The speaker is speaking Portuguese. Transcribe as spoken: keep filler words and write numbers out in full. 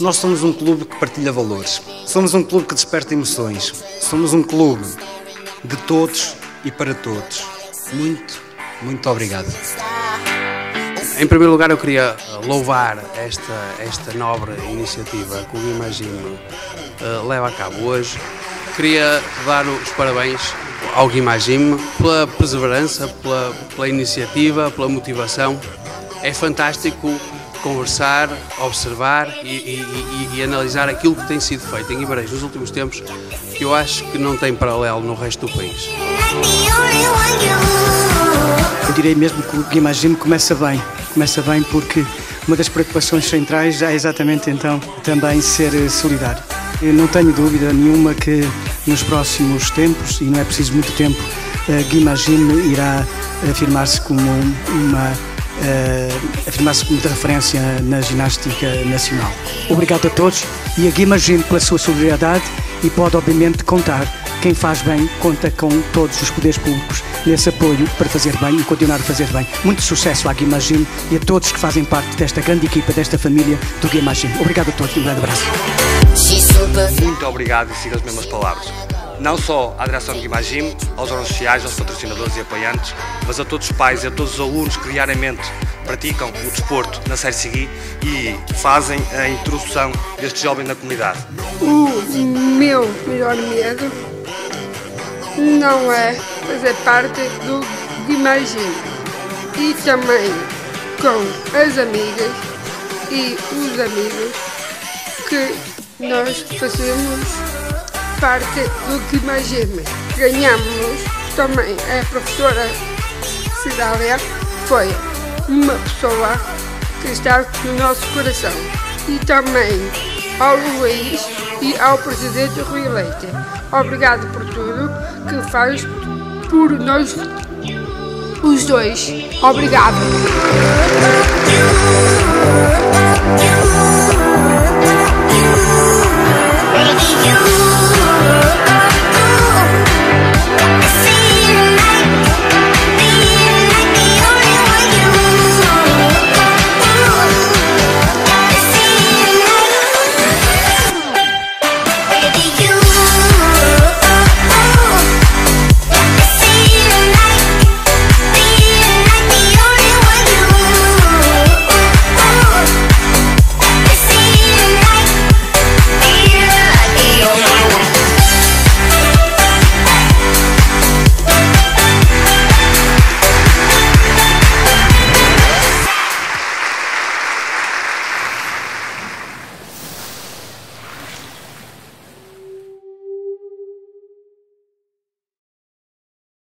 Nós somos um clube que partilha valores. Somos um clube que desperta emoções. Somos um clube de todos e para todos. Muito, muito obrigado. Em primeiro lugar, eu queria louvar esta, esta nobre iniciativa que o Guimagine uh, leva a cabo hoje. Queria dar os parabéns ao Guimagine pela perseverança, pela, pela iniciativa, pela motivação. É fantástico conversar, observar e, e, e, e analisar aquilo que tem sido feito em Guimarães nos últimos tempos, que eu acho que não tem paralelo no resto do país. Eu direi mesmo que o Guimagine começa bem, começa bem porque uma das preocupações centrais é exatamente então também ser solidário. Eu não tenho dúvida nenhuma que nos próximos tempos, e não é preciso muito tempo, Guimagine irá afirmar-se como uma Uh, afirmar-se como de referência na ginástica nacional. Obrigado a todos e a Guimagine pela sua solidariedade, e pode obviamente contar, quem faz bem conta com todos os poderes públicos nesse apoio para fazer bem e continuar a fazer bem. Muito sucesso à Guimagine e a todos que fazem parte desta grande equipa, desta família do Guimagine. Obrigado a todos e um grande abraço. Muito obrigado e siga as mesmas palavras. Não só à direção de Guimagine, aos órgãos sociais, aos patrocinadores e apoiantes, mas a todos os pais e a todos os alunos que diariamente praticam o desporto na Série Segui e fazem a introdução deste jovem na comunidade. O meu melhor medo não é fazer parte do Guimagine, e também com as amigas e os amigos que nós fazemos parte do Guimagine. Ganhamos também. A professora Cidália foi uma pessoa que está no nosso coração. E também ao Luís e ao presidente Rui Leite. Obrigado por tudo que faz por nós os dois. Obrigado. You